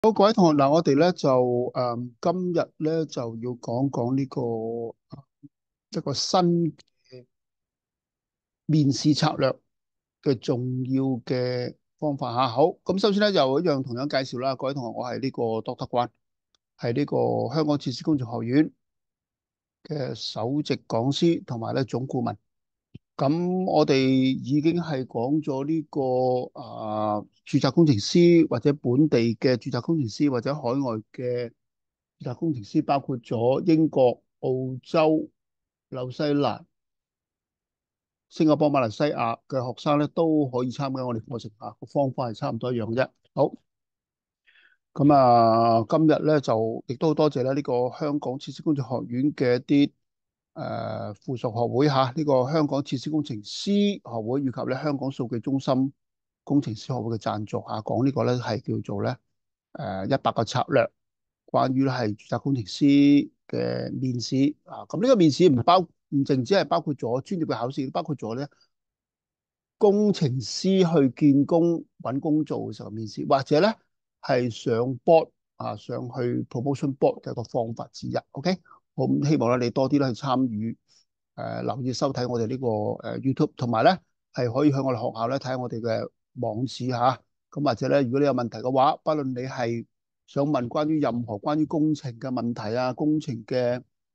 好，各位同學，嗱，我哋咧就今日咧就要講講呢個一個新嘅面試策略嘅重要嘅方法吓。好，咁首先咧又一樣同樣介紹啦，各位同學，我係呢個 Doctor 關，係呢個香港設施工程學院嘅首席講師同埋咧總顧問。咁我哋已經係講咗呢個註冊工程師或者本地嘅註冊工程師或者海外嘅註冊工程師，包括咗英國、澳洲、紐西蘭、新加坡、馬來西亞嘅學生咧，都可以參加我哋課程啊。個方法係差唔多一樣嘅啫。好，咁今日咧就亦都好多謝咧呢個香港設施工程學院嘅一啲附屬學會吓，呢個香港設施工程師學會以及咧香港數據中心工程師學會嘅贊助吓，講呢個咧係叫做咧100個策略，關於咧係註冊工程師嘅面試啊。咁呢個面試唔淨止係包括咗專業嘅考試，包括咗咧工程師去見工揾工做嘅時候面試，或者咧係上 board 上去 promotion board 嘅一個方法之一。OK，我咁希望咧你多啲咧去參與，留意收睇我哋呢個YouTube，同埋咧係可以喺我哋學校咧睇下我哋嘅網址吓。咁或者咧，如果你有問題嘅話，不論你係想問關於任何關於工程嘅問題啊，工程嘅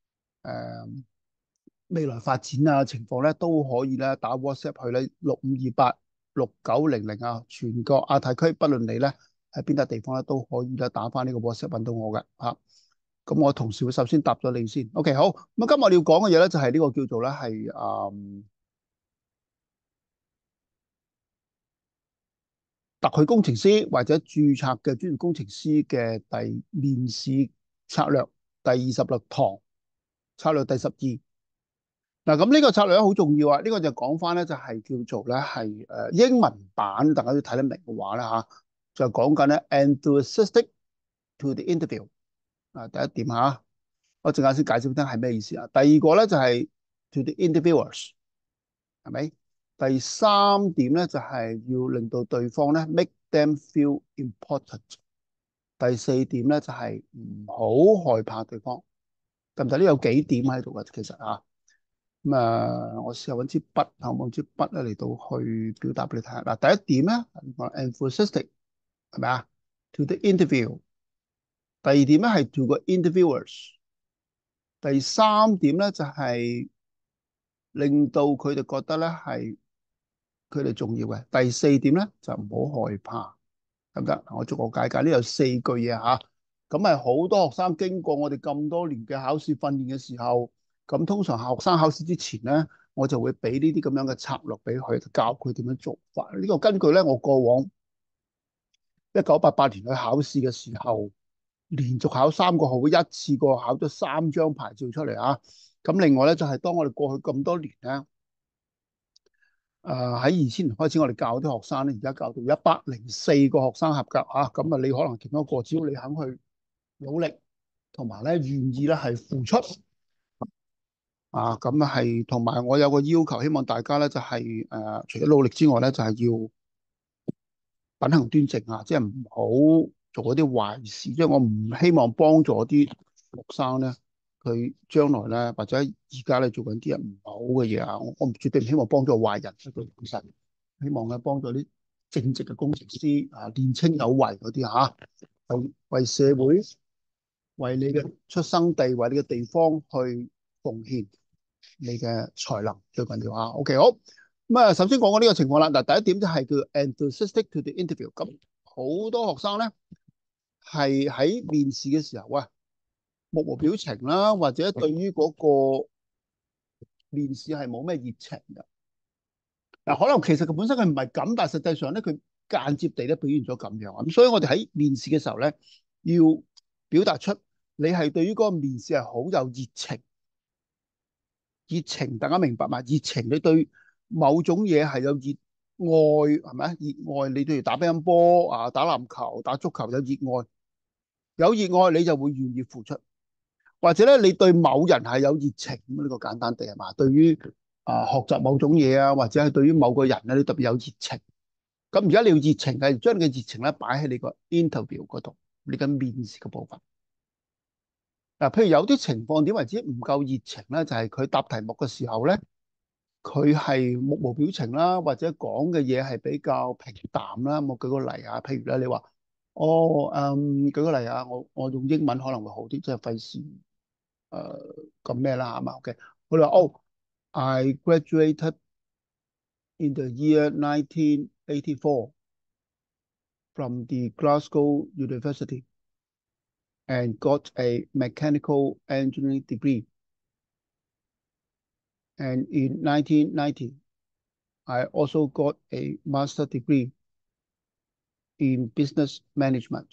未來發展情況咧，都可以咧打 WhatsApp 去咧65286900啊，全國亞太區，不論你咧喺邊笪地方咧，都可以咧打翻呢個 WhatsApp 揾到我嘅嚇。咁我同事會首先答咗你先。OK，好。咁今日我哋要講嘅嘢咧，就係呢個叫做咧係特許工程師或者註冊嘅專業工程師嘅面試策略第26堂，策略第12。嗱，咁呢個策略好重要啊！呢個就講翻咧，就係叫做咧係英文版，大家都睇得明嘅話咧嚇，就講緊咧 enthusiastic to the interview 啊，第一點嚇，我陣間先解釋聽係咩意思啊。第二個咧就係 to the interviewers，係咪？第三點咧就係要令到對方咧 make them feel important。第四點咧就係唔好害怕對方，得唔得？呢有幾點喺度嘅，其實啊。我試下揾支筆，有冇支筆咧嚟到去表達俾你睇下。嗱，第一點咧，enthusiastic 係咪啊？To the interview。第二點咧係 to 個 interviewers。第三點咧就係令到佢哋覺得咧係佢哋重要嘅。第四點咧就唔好害怕，得唔得？我逐個解解，呢有四句嘢吓。咁係好多學生經過我哋咁多年嘅考試訓練嘅時候，咁通常學生考試之前咧，我就會俾呢啲咁樣嘅策略俾佢，教佢點樣做法。呢個根據咧我過往1988年去考試嘅時候，連續考3個學會，一次過考咗3張牌照出嚟啊！咁另外咧就係當我哋過去咁多年咧，喺2000年開始，我哋教啲學生咧，而家教到104個學生合格啊！咁啊，你可能其中一個，只要你肯去努力，同埋咧願意咧係付出咁啊係，同埋我有個要求，希望大家咧就係除咗努力之外咧，就係要品行端正啊，即係唔好做一啲壞事，因為我唔希望幫助啲學生咧，佢將來咧或者而家咧做緊啲人唔好嘅嘢啊，我絕對唔希望幫助壞人，其實希望咧幫助啲正直嘅工程師年青有為嗰啲為社會、為你嘅出生地、為你嘅地方去奉獻你嘅才能，最緊要啊。OK，好。首先講講呢個情況啦。嗱，第一點就係叫 enthusiastic to the interview。咁好多學生咧係喺面試嘅時候目無表情啦，或者對於嗰個面試係冇咩熱情嘅。嗱，可能其實佢本身佢唔係咁，但係實際上咧佢間接地咧表現咗咁樣。咁所以我哋喺面試嘅時候咧，要表達出你係對於嗰個面試係好有熱情。熱情，大家明白嘛？熱情，你對某種嘢係有熱愛，係咪？熱愛，你對打乒乓波打籃球、打足球有熱愛，有熱愛你就會願意付出，或者咧你對某人係有熱情咁呢個簡單地係嘛？對於學習某種嘢或者係對於某個人咧，你特別有熱情。咁而家你要熱情係將你嘅熱情咧擺喺你個 interview 嗰度。 呢個面試嘅部分。嗱，譬如有啲情況點為之唔夠熱情咧，就係佢答題目嘅時候咧，佢係目無表情啦，或者講嘅嘢係比較平淡啦。我舉個例啊，譬如咧，你話舉個例啊，我用英文可能會好啲，即係費事咁咩啦，係嘛？OK，佢話I graduated in the year 1984 from the Glasgow University and got a mechanical engineering degree. And in 1990, I also got a master degree in business management.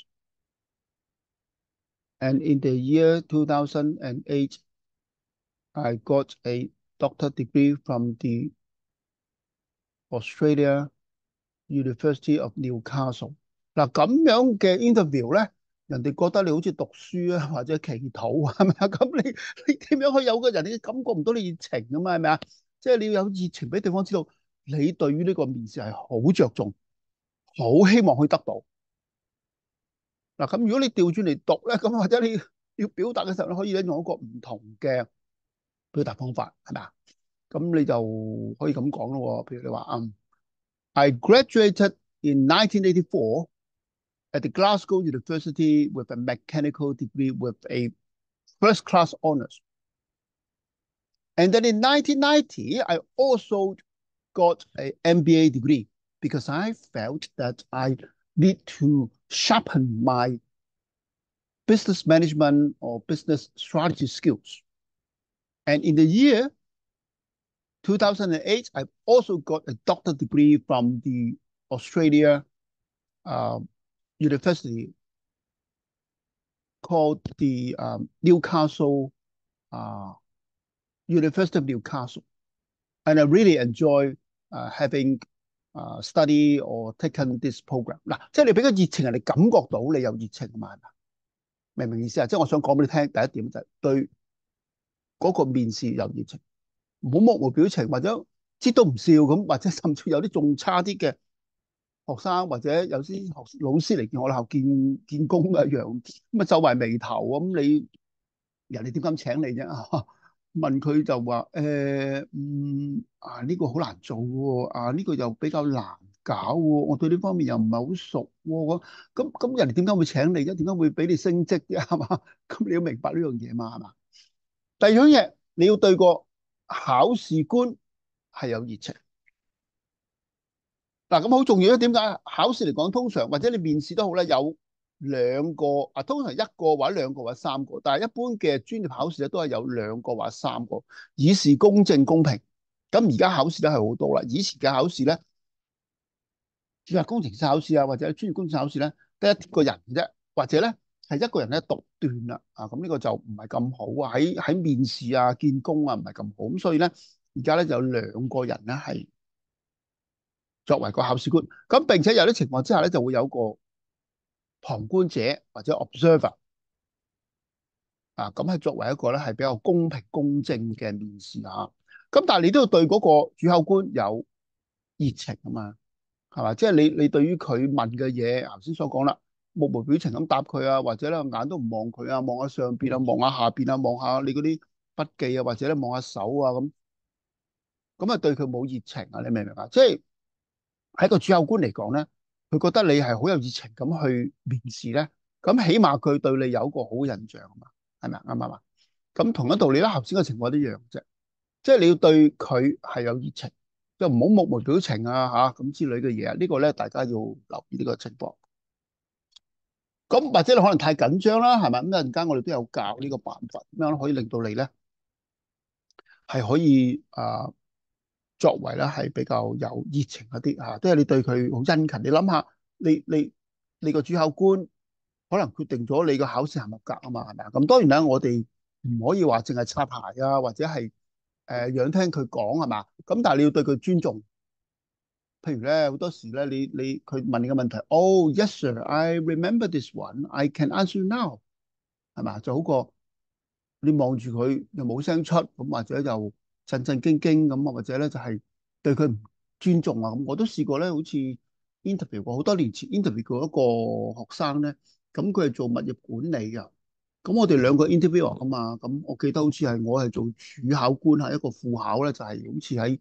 And in the year 2008, I got a doctor degree from the Australia University of Newcastle。嗱，咁樣嘅 interview 咧，人哋覺得你好似讀書啊，或者祈禱啊，係咪啊？咁你點樣可以有個人你感覺唔到你熱情啊嘛？係咪啊？即係你要有熱情俾對方知道你對於呢個面試係好着重，好希望可以得到。嗱，咁如果你調轉嚟讀咧，咁或者你要表達嘅時候，你可以咧用一個唔同嘅表達方法，係咪啊？咁你就可以咁講咯。譬如你話I graduated in 1984 at the Glasgow University with a mechanical degree with a first class honors. And then in 1990, I also got an MBA degree because I felt that I need to sharpen my business management or business strategy skills. And in the year 2008, I also got a doctor degree from the Australia university called the Newcastle University of Newcastle. And I really enjoy having study or taken this program. 嗱，即係你俾個熱情人哋感覺到你有熱情啊嘛，係咪？明唔明意思啊？即係我想講俾你聽，第一點就係對嗰個面試有熱情，唔好目無表情或者知都唔笑咁，或者甚至有啲仲差啲嘅學生或者有啲老師嚟見我學校見工一樣，咁啊皺埋眉頭咁，你人哋點敢請你啫？問佢就話呢個好難做喎，呢個又比較難搞喎，我對呢方面又唔係好熟喎，咁人哋點解會請你啫？點解會俾你升職啫？係嘛？咁你要明白呢樣嘢嘛，係嘛？第二樣嘢你要對個考試官係有熱情。嗱，咁好重要咧。點解考試嚟講，通常或者你面試都好咧，有兩個通常一個或者兩個或者三個，但係一般嘅專業考試咧都係有兩個或者三個，以示公正公平。咁而家考試咧係好多啦，以前嘅考試咧，只係工程師考試啊，或者專業工程考試咧，得一個人嘅啫，或者咧係一個人咧獨斷啦。咁呢個就唔係咁好啊。喺面試啊、見工啊唔係咁好，咁所以咧而家咧就有兩個人咧係作為個考試官，咁並且有啲情況之下咧，就會有個旁觀者或者 observer 咁係作為一個咧係比較公平公正嘅面試啊。咁但係你都要對嗰個主考官有熱情啊嘛，係嘛？即係你對於佢問嘅嘢，頭先所講啦，目無表情咁答佢啊，或者咧眼都唔望佢啊，望下上邊啊，望下下邊啊，望下你嗰啲筆記啊，或者咧望下手啊咁啊對佢冇熱情啊，你明唔明啊？即係。喺個主考官嚟講咧，佢覺得你係好有熱情咁去面試咧，咁起碼佢對你有一個好印象啊嘛，係咪啊？啱唔啱啊？咁同一道理啦，頭先嘅情況一樣啫，即係你要對佢係有熱情，即係唔好目無表情啊咁之類嘅嘢啊，呢個咧大家要留意呢個情況。咁或者你可能太緊張啦，係咪？咁一陣間我哋都有教呢個辦法，咁樣可以令到你咧係可以作為咧係比較有熱情一啲即係你對佢好殷勤。你諗下，你個主考官可能決定咗你個考試係合格啊嘛，係咪啊？咁當然啦，我哋唔可以話淨係擦鞋啊，或者係仰聽佢講係嘛。咁但係你要對佢尊重。譬如咧，好多時咧，佢問你個問題，Oh yes sir, I remember this one, I can answer you now，係嘛？就好過你望住佢又冇聲出，咁或者又震震驚驚咁啊，或者咧就係對佢唔尊重啊咁。我都試過咧，好似 interview 過好多年前 interview 過一個學生咧， 咁佢係做物業管理嘅。咁我哋兩個 interview 啊嘛，咁我記得好似係我係做主考官，係一個副考咧，就係好似喺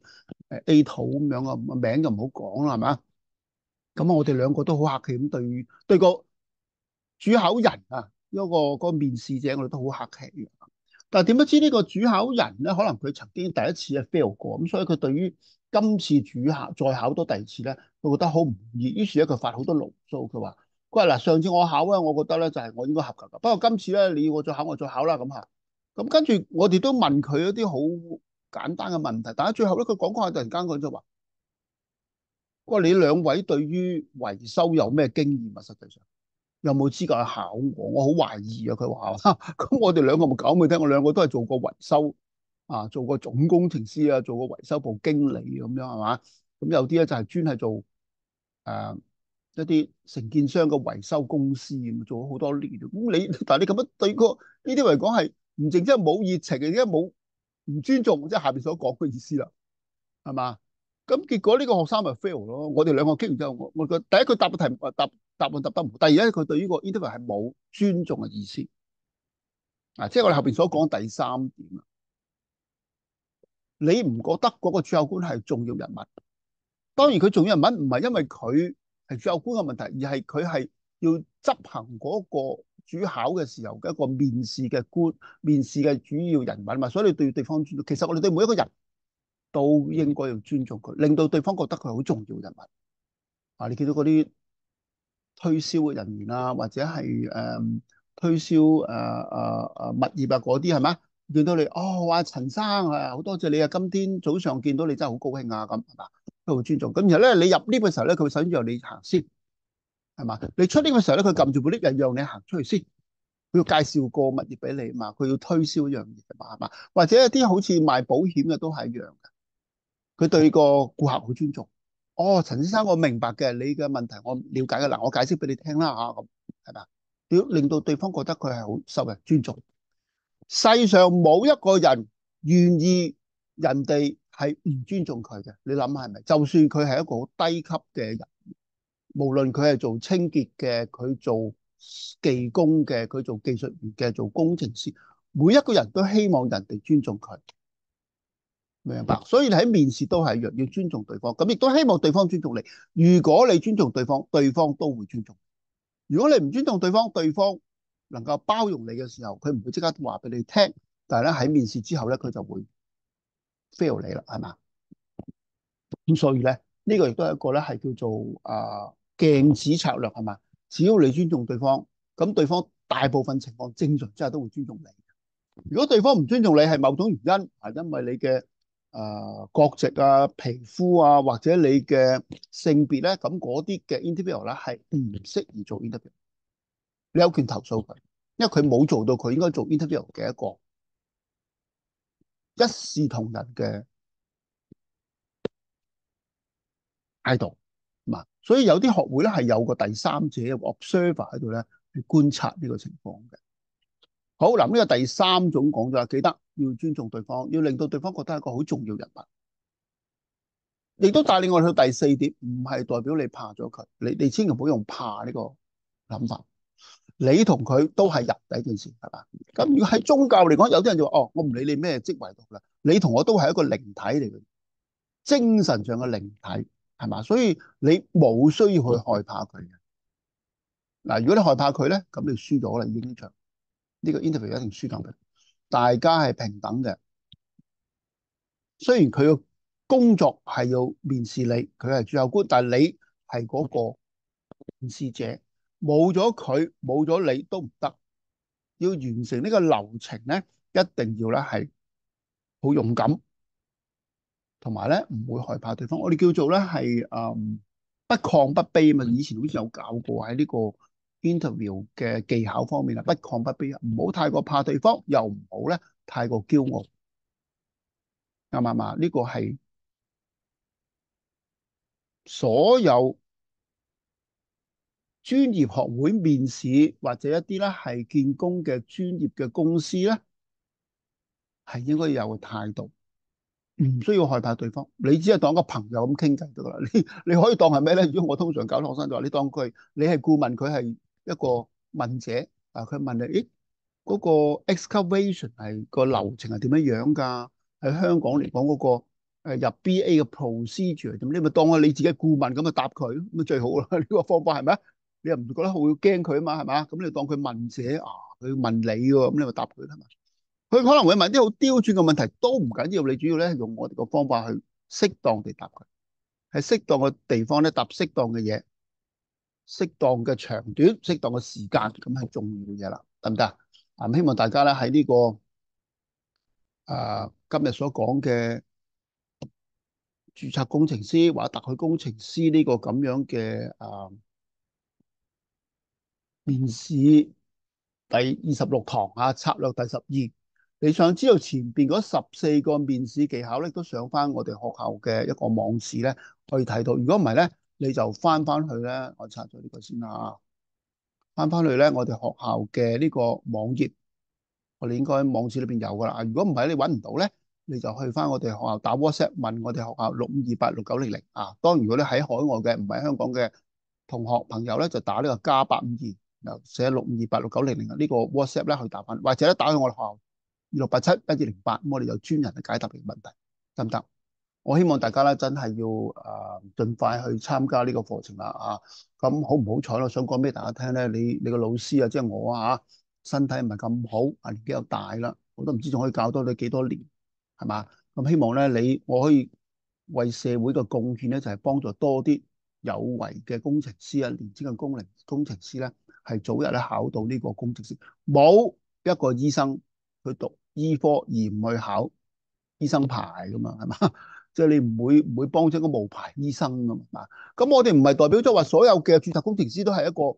A 圖咁樣啊，名就唔好講啦，係咪？咁我哋兩個都好客氣咁對個主考人啊，嗰個面試者，我哋都好客氣嘅。但係點不知呢個主考人咧，可能佢曾經第一次係 fail 過，咁所以佢對於今次主考再考多第二次咧，佢覺得好唔滿意，於是咧佢發好多牢騷，佢話嗱，上次我考咧，我覺得咧就係我應該合格噶，不過今次咧你要我再考，我再考啦咁嚇。咁跟住我哋都問佢一啲好簡單嘅問題，但係最後咧佢講講下，突然間佢就話：我話你兩位對於維修有咩經驗啊？實際上有冇資格去考我？我好懷疑啊！佢話：咁我哋兩個咪講俾你聽，我兩個都係做過維修啊，做過總工程師啊，做過維修部經理咁樣係嘛？咁有啲咧就係專係做誒一啲承建商嘅維修公司咁，做咗好多年。咁但係你咁樣對個呢啲嚟講係唔淨即係冇熱情，而家冇唔尊重，即係下邊所講嘅意思啦，係嘛？咁結果呢個學生咪 fail 咯。我哋兩個傾完之後，我覺得第一佢答嘅題答案答得唔好，第二咧佢對呢個 interview 係冇尊重嘅意思啊，即係我哋後邊所講第三點啊。你唔覺得嗰個主考官係重要人物？當然佢重要人物唔係因為佢係主考官嘅問題，而係佢係要執行嗰個主考嘅時候嘅一個面試嘅主要人物嘛。所以你對對方尊重，其實我哋對每一個人都應該要尊重佢，令到對方覺得佢係好重要人物啊！你見到嗰啲推銷嘅人員啊，或者係推銷物業啊嗰啲係咪？見到你哦，話陳生啊，好多謝你啊！今天早上見到你真係好高興啊，咁係嘛？都好尊重。咁然後咧，你入 lift 嘅時候咧，佢會首先讓你行先，係嘛？你出 lift 嘅時候咧，佢撳住部 lift 又讓你行出去先。佢要介紹個物業俾你嘛，佢要推銷一樣嘢嘛，係嘛？或者一啲好似賣保險嘅都係一樣嘅，佢對個顧客好尊重。哦，陳先生，我明白嘅，你嘅問題我了解嘅，嗱，我解釋俾你聽啦嚇，咁係嘛？要令到對方覺得佢係好受人尊重。世上冇一個人願意人哋係唔尊重佢嘅，你諗下係咪？就算佢係一個好低級嘅人，無論佢係做清潔嘅，佢做技工嘅，佢做技術員嘅，做工程師，每一個人都希望人哋尊重佢，明白？所以你喺面試都係一樣，要尊重對方，咁亦都希望對方尊重你。如果你尊重對方，對方都會尊重你。如果你唔尊重對方，對方能夠包容你嘅時候，佢唔會即刻話俾你聽，但係咧喺面試之後咧，佢就會 fail 你啦，係嘛？咁所以咧，呢個亦都係一個咧係叫做鏡子策略，係嘛？只要你尊重對方，咁對方大部分情況正常之下都會尊重你。如果對方唔尊重你，係某種原因，係因為你嘅國籍啊、皮膚啊，或者你嘅性別咧，咁嗰啲嘅 interview 咧係唔適宜做 interview。你有權投訴佢，因為佢冇做到佢應該做 interview 嘅一個一視同仁嘅態度嘛。所以有啲學會咧係有個第三者，有個 observer 喺度咧去觀察呢個情況嘅。好嗱，呢個第三種講咗，記得要尊重對方，要令到對方覺得係一個好重要人物。亦都帶領我哋去第四點，唔係代表你怕咗佢，你千祈唔好用怕呢個諗法。你同佢都係人第一件事，係嘛？咁如果喺宗教嚟講，有啲人就話：哦，我唔理你咩職位度啦，你同我都係一個靈體嚟嘅，精神上嘅靈體，係嘛？所以你冇需要去害怕佢嘅。嗱，如果你害怕佢咧，咁你輸咗啦，已經呢場呢個 interview 一定輸緊嘅。大家係平等嘅，雖然佢嘅工作係要面試你，佢係主考官，但係你係嗰個面試者，冇咗佢，冇咗你都唔得。要完成呢個流程咧，一定要咧係好勇敢，同埋咧唔會害怕對方。我哋叫做咧係不亢不卑嘛。以前好似有教過喺呢個 interview 嘅技巧方面啊，不亢不卑啊，唔好太過怕對方，又唔好咧太過驕傲，啱唔啱啊？呢個係所有專業學會面試或者一啲咧係見工嘅專業嘅公司咧，係應該有個態度。唔需要害怕對方，你只係當個朋友咁傾偈得啦。你可以當係咩咧？如果我通常教學生就話，你當佢你係顧問，佢係一個問者佢問你，咦嗰個 excavation 係個流程係點樣樣㗎？喺香港嚟講嗰個入 BA 嘅 procedure 點？你咪當你自己顧問咁就答佢，咁咪最好啦。呢個方法係咪啊？你又唔覺得好驚佢啊嘛？係嘛？咁你當佢問者啊，佢問你喎，咁你咪答佢啦嘛。佢可能會問啲好刁鑽嘅問題，都唔緊要。你主要咧用我哋個方法去適當地答佢，喺適當嘅地方咧答適當嘅嘢，適當嘅長短，適當嘅時間，咁係重要嘅嘢啦，得唔得啊？希望大家咧喺呢個今日所講嘅註冊工程師或者特許工程師呢個咁樣嘅面試第26堂策略第12，你想知道前邊嗰14個面試技巧咧，都上翻我哋學校嘅一個網址咧，可以睇到。如果唔係咧，你就翻去咧，我拆咗呢個先啦，翻去咧，我哋學校嘅呢個網頁。我哋應該網址裏邊有噶啦。如果唔係你揾唔到咧，你就去翻我哋學校打 WhatsApp 問我哋學校65286900啊。當然如果你喺海外嘅唔係香港嘅同學朋友咧，就打呢個+852，然後寫65286900呢個 WhatsApp 咧去答翻，或者咧打去我哋學校26871208，咁我哋有專人去解答你嘅問題，得唔得？我希望大家咧真係要盡快去參加呢個課程啦啊！咁好唔好彩咯？想講俾大家聽咧，你個老師啊，即係我身體唔係咁好，年紀又大啦，我都唔知仲可以教多你幾多年，係嘛？咁希望咧我可以為社會嘅貢獻咧，就係幫助多啲有為嘅工程師年輕嘅工程師咧，係早日咧考到呢個工程師。冇一個醫生去讀醫科而唔去考醫生牌噶嘛，係嘛？即係你唔會幫咗個無牌醫生噶嘛？咁我哋唔係代表咗話所有嘅註冊工程師都係一個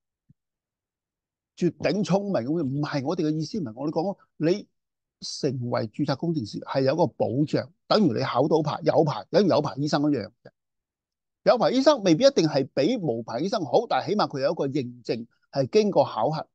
絕頂聰明咁，唔係我哋嘅意思，唔係我哋講，你成為註冊工程師係有一個保障，等於你考到牌有牌，等於有牌醫生一樣嘅。有牌醫生未必一定係比無牌醫生好，但係起碼佢有一個認證，係經過考核，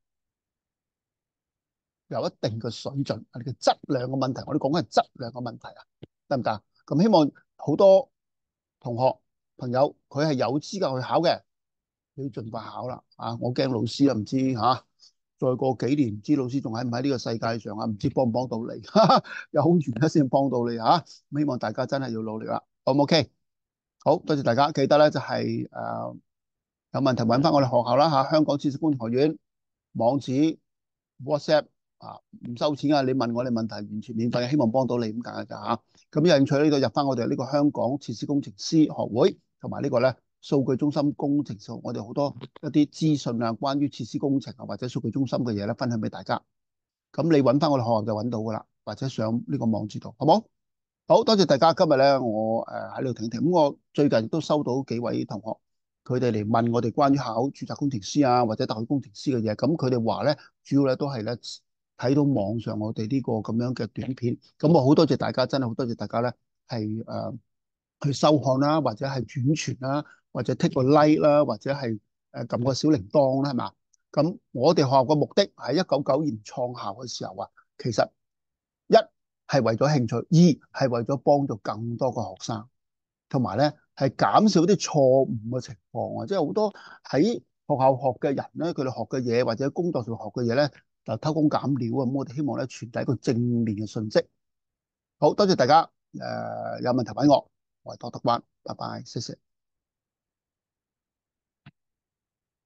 有一定嘅水準，係嘅質量嘅問題。我哋講緊係質量嘅問題啊，得唔得？咁希望好多同學朋友佢係有資格去考嘅，你要盡快考啦啊！我驚老師啊，唔知再過幾年唔知老師仲喺唔喺呢個世界上啊？唔知幫唔幫到你，有好遠先幫到你希望大家真係要努力啦，好唔 OK？好多謝大家，記得咧就係有問題揾翻我哋學校啦香港知識工程學院網址 WhatsApp 唔收錢啊！你問我哋問題完全免費，希望幫到你咁解㗎嚇。咁有興趣呢度入翻我哋呢個香港設施工程師學會同埋呢個咧數據中心工程數，我哋好多一啲資訊啊，關於設施工程或者數據中心嘅嘢咧，分享俾大家。咁你揾翻我哋學校就揾到㗎啦，或者上呢個網址度，好冇？好多謝大家，今日咧我喺度停一停。咁我最近都收到幾位同學，佢哋嚟問我哋關於考註冊工程師或者特許工程師嘅嘢。咁佢哋話咧，主要咧都係咧睇到網上我哋呢個咁樣嘅短片。咁我好多謝大家，真係好多謝大家咧，係去收看啦，或者係轉傳啦，或者 take 個 like 啦，或者係撳個小鈴鐺啦，係嘛？咁我哋學校嘅目的喺1992年創校嘅時候其實一係為咗興趣，二係為咗幫助更多嘅學生，同埋咧係減少啲錯誤嘅情況即係好多喺學校學嘅人咧，佢哋學嘅嘢或者工作上學嘅嘢咧，就偷工減料咁我哋希望咧傳遞一個正面嘅信息。好多謝大家，有問題揾我係多德關，拜拜，謝謝。